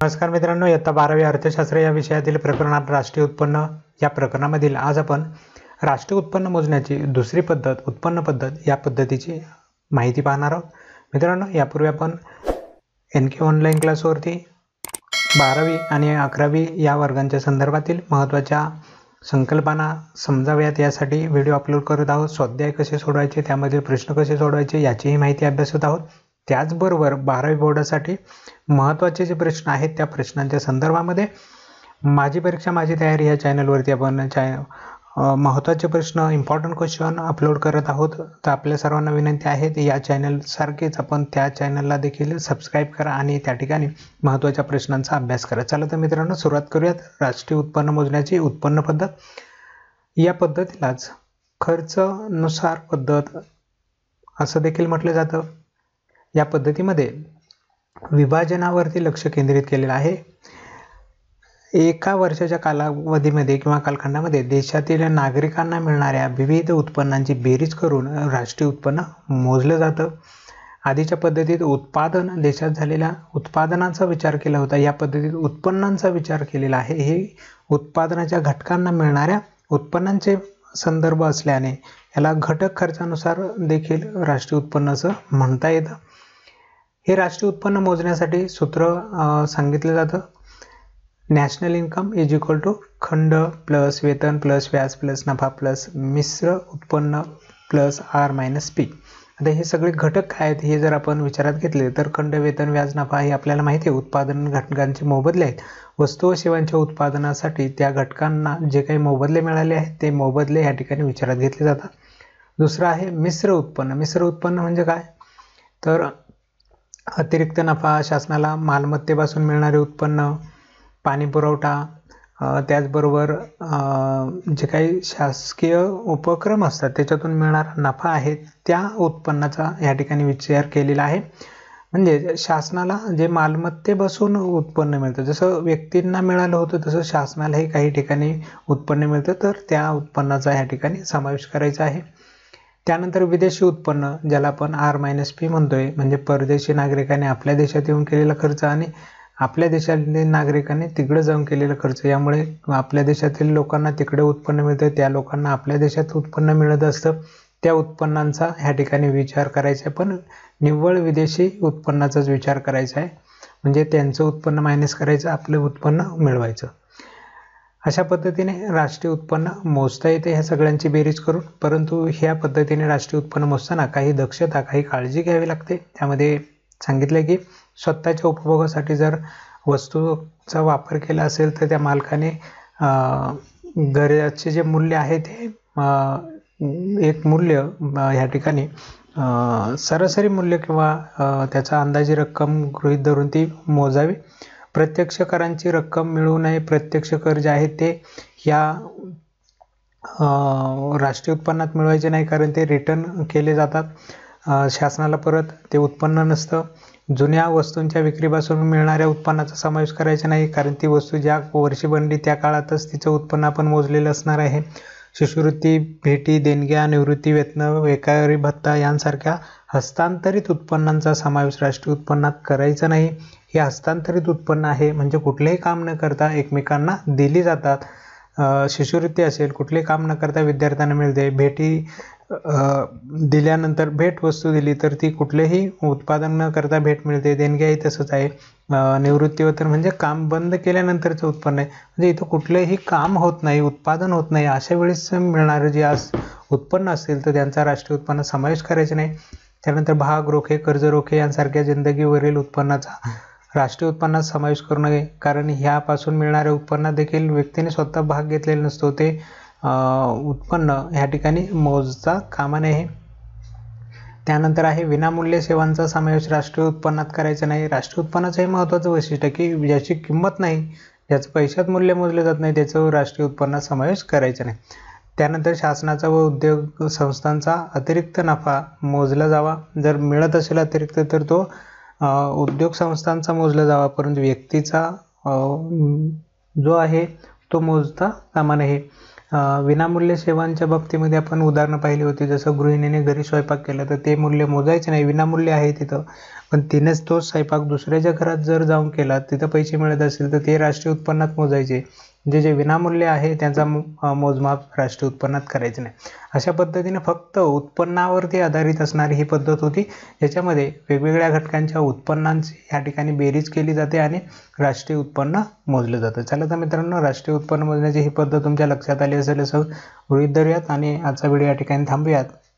नमस्कार मित्रांनो, इयत्ता 12वी अर्थशास्त्र या विषयातील प्रकरणात राष्ट्रीय उत्पन्न या प्रकरणामधील आज आपण राष्ट्रीय उत्पन्न मोजण्याची दुसरी पद्धत उत्पन्न पद्धत या पद्धतीची माहिती पाहणार आहोत। मित्रांनो, यापूर्वी आपण NK ऑनलाईन क्लासवरती 12वी आणि 11वी या वर्गांच्या संदर्भातील महत्त्वाच्या संकल्पना समजाव्यात यासाठी व्हिडिओ अपलोड करत आहोत। स्वाध्याय कसे सोडवायचे, त्यामधील प्रश्न कसे सोडवायचे याचीही माहिती अभ्यासत आहोत। त्याचबरोबर 12वी बोर्डासाठी महत्त्वाचे जे प्रश्न आहेत त्या प्रश्नांच्या संदर्भामध्ये माझी परीक्षा माझी तयारी या चॅनलवरती आपण महत्त्वाचे प्रश्न इम्पॉर्टंट क्वेश्चन अपलोड करत आहोत। तर आपल्या सर्वांना विनंती आहे या चॅनल सारखेच आपण त्या चॅनलला देखील सबस्क्राईब करा आणि त्या ठिकाणी महत्त्वाच्या प्रश्नांचा अभ्यास करा। चला तर मित्रांनो, सुरुवात करूयात। राष्ट्रीय उत्पन्न मोजण्याची उत्पन्न पद्धत या पद्धतीलाच खर्चानुसार पद्धत असं देखील म्हटलं जातं। या पद्धतीमध्ये विभाजनावरती लक्ष केंद्रित केलेलं आहे। एका वर्षाच्या कालावधीमध्ये किंवा कालखंडामध्ये देशातील नागरिकांना मिळणाऱ्या विविध उत्पन्नांची बेरीज करून राष्ट्रीय उत्पन्न मोजलं जातं। आधीच्या पद्धतीत उत्पादन देशात झालेल्या उत्पादनाचा विचार केला होता, या पद्धतीत उत्पन्नांचा विचार केलेला आहे। हे उत्पादनाच्या घटकांना मिळणाऱ्या उत्पन्नांचे संदर्भ असल्याने याला घटक खर्चानुसार देखील राष्ट्रीय उत्पन्न असं म्हणता येतं। हे राष्ट्रीय उत्पन्न मोजण्यासाठी सूत्र सांगितलं जातं। National income is equal to खंड प्लस वेतन प्लस व्याज प्लस नफा प्लस मिश्र उत्पन्न प्लस आर मायनस पी। आता हे सगळे घटक काय आहेत हे जर आपण विचारात घेतले तर खंड वेतन व्याज नफा हे आपल्याला माहिती आहे उत्पादन घटकांचे मोबदले आहेत। वस्तू व सेवांच्या उत्पादनासाठी त्या घटकांना जे काही मोबदले मिळाले आहेत ते मोबदले या ठिकाणी विचारात घेतले जातात। दुसरं आहे मिश्र उत्पन्न। मिश्र उत्पन्न म्हणजे काय तर अतिरिक्त नफा, शासनाला मालमत्तेपासून मिळणारे उत्पन्न, पाणी पुरवठा, त्याचबरोबर जे काही शासकीय उपक्रम असतात त्याच्यातून मिळणारा नफा आहे त्या उत्पन्नाचा या ठिकाणी विचार केलेला आहे। म्हणजे शासनाला जे मालमत्तेपासून उत्पन्न मिळतं, जसं व्यक्तींना मिळालं होतं तसं शासनालाही काही ठिकाणी उत्पन्न मिळतं, तर त्या उत्पन्नाचा या ठिकाणी समावेश करायचा आहे। त्यानंतर विदेशी उत्पन्न ज्याला आपण आर मायनस पी म्हणतोय, म्हणजे परदेशी नागरिकांनी आपल्या देशात येऊन केलेला खर्च आणि आपल्या देशातील नागरिकांनी तिकडे जाऊन केलेला खर्च, यामुळे आपल्या देशातील लोकांना तिकडे उत्पन्न मिळतं, त्या लोकांना आपल्या देशात उत्पन्न मिळत असतं। त्या उत्पन्नांचा ह्या ठिकाणी विचार करायचा आहे, पण निव्वळ विदेशी उत्पन्नाचाच विचार करायचा आहे। म्हणजे त्यांचं उत्पन्न मायनस करायचं, आपलं उत्पन्न मिळवायचं। अशा पद्धतीने राष्ट्रीय उत्पन्न मोजता येते ह्या सगळ्यांची बेरीज करून। परंतु ह्या पद्धतीने राष्ट्रीय उत्पन्न मोजताना काही दक्षता, काही काळजी घ्यावी लागते। त्यामध्ये सांगितलं की स्वतःच्या उपभोगासाठी जर वस्तूचा वापर केला असेल तर त्या मालकाने घराचे जे मूल्य आहे ते एक मूल्य ह्या ठिकाणी सरासरी मूल्य किंवा त्याचा अंदाजी रक्कम गृहीत धरून ती मोजावी। प्रत्यक्ष करांची रक्कम मिळू नये। प्रत्यक्ष कर जे आहेत ते या राष्ट्रीय उत्पन्नात मिळवायचे नाही, कारण ते रिटर्न केले जातात, शासनाला परत ते उत्पन्न नसतं। जुन्या वस्तूंच्या विक्रीपासून मिळणाऱ्या उत्पन्नाचा समावेश करायचा नाही, कारण ती वस्तू ज्या वर्षी बनली त्या काळातच तिचं उत्पन्न आपण मोजलेलं असणार आहे। शिष्यवृत्ती, भेटी, देणग्या, निवृत्ती वेतन, बेकारी भत्ता यांसारख्या हस्तांतरित उत्पन्नांचा समावेश राष्ट्रीय उत्पन्नात करायचा नाही। हे हस्तांतरित उत्पन्न आहे म्हणजे कुठलेही काम न करता एकमेकांना दिली जातात। शिष्यवृत्ती असेल, कुठलेही काम न करता विद्यार्थ्यांना मिळते। भेटी दिल्यानंतर भेट वस्तू दिली तर ती कुठलेही उत्पादन न करता भेट मिळते। देणग्याही तसंच आहे। निवृत्ती वेतन म्हणजे काम बंद केल्यानंतरचं उत्पन्न आहे, म्हणजे इथं कुठलंही काम होत नाही, उत्पादन होत नाही, अशा वेळेस मिळणारं जे आज उत्पन्न असेल तर त्यांचा राष्ट्रीय उत्पन्न समावेश करायचा नाही। त्यानंतर भाग रोखे, कर्ज रोखे यांसारख्या जिंदगीवरील उत्पन्नाचा राष्ट्रीय उत्पन्नात समावेश करू नये, कारण ह्यापासून मिळणाऱ्या उत्पन्नात देखील व्यक्तीने स्वतः भाग घेतलेला नसतो, ते उत्पन्न ह्या ठिकाणी मोजता कामा नये। त्यानंतर आहे विनामूल्य सेवांचा समावेश राष्ट्रीय उत्पन्नात करायचा नाही। राष्ट्रीय उत्पन्नाचं हे महत्त्वाचं वैशिष्ट्य की ज्याची किंमत नाही, ज्याचं पैशात मूल्य मोजले जात नाही, त्याचं राष्ट्रीय उत्पन्नात समावेश करायचा नाही। त्यानंतर शासनाचा व उद्योग संस्थांचा अतिरिक्त नफा मोजला जावा। जर मिळत असेल अतिरिक्त तर तो उद्योग संस्थांचा मोजला जावा, परंतु व्यक्तीचा जो आहे तो मोजता कामा नये। विनामूल्य सेवांच्या बाबतीमध्ये आपण उदाहरणं पाहिली होती, जसं गृहिणीने घरी स्वयंपाक केला तर ते मूल्य मोजायचे नाही, विनामूल्य आहे तिथं. पण तिनेच तोच स्वयंपाक दुसऱ्याच्या घरात जर जाऊन केला, तिथं पैसे मिळत असेल तर ते राष्ट्रीय उत्पन्नात मोजायचे. जे विनामूल्य आहे त्याचा मोजमाप राष्ट्रीय उत्पन्नात करायचे नाही. अशा पद्धतीने फक्त उत्पन्नावरती आधारित असणारी ही पद्धत होती. याच्यामध्ये वेगवेगळ्या घटकांच्या उत्पन्नांची या ठिकाणी बेरीज केली जाते आणि राष्ट्रीय उत्पन्न मोजलं जातं. चला तर मित्रांनो, राष्ट्रीय उत्पन्न मोजण्याची ही पद्धत तुमच्या लक्षात आली असेल असं गृहीत धरूयात आणि आजचा व्हिडिओ या ठिकाणी थांबूयात.